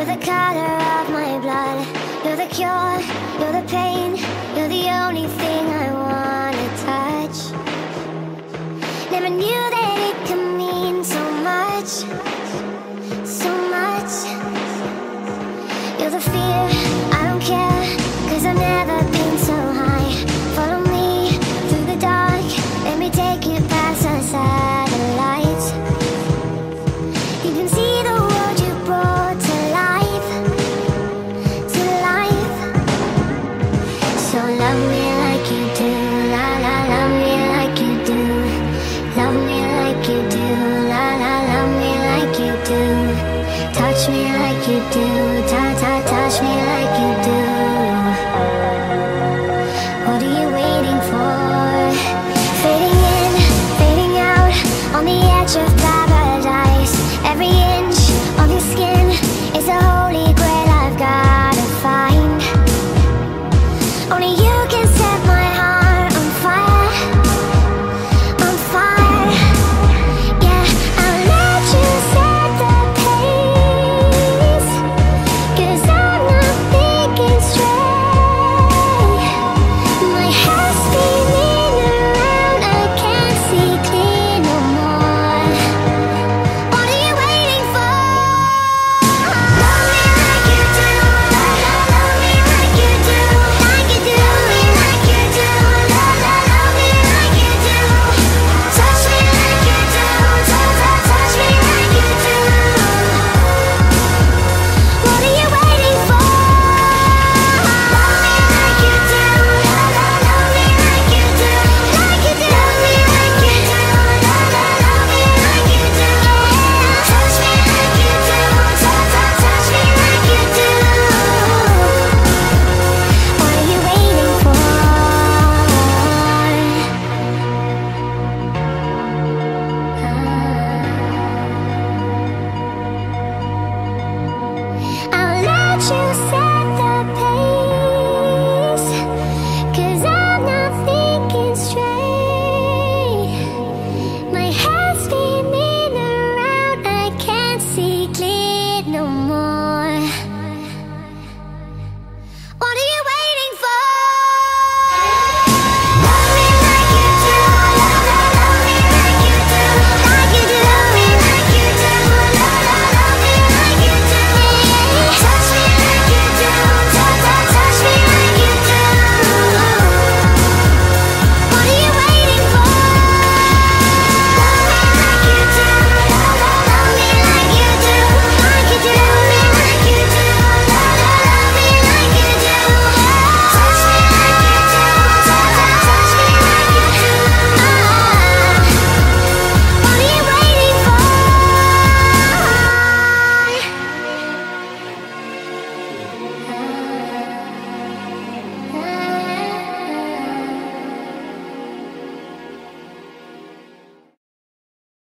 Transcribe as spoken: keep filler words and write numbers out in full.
You're the color of my blood. You're the cure, you're the pain. You're the only thing I wanna touch. Never knew that it could mean so much, so much. You're the fear, I don't care, cause I've never been so high. Follow me through the dark, let me take you past the satellites. You can see the world you brought to life, to life. So love me like you do, la la, love me like you do. Love me like you do, la la, love me like you do. Touch me like you do.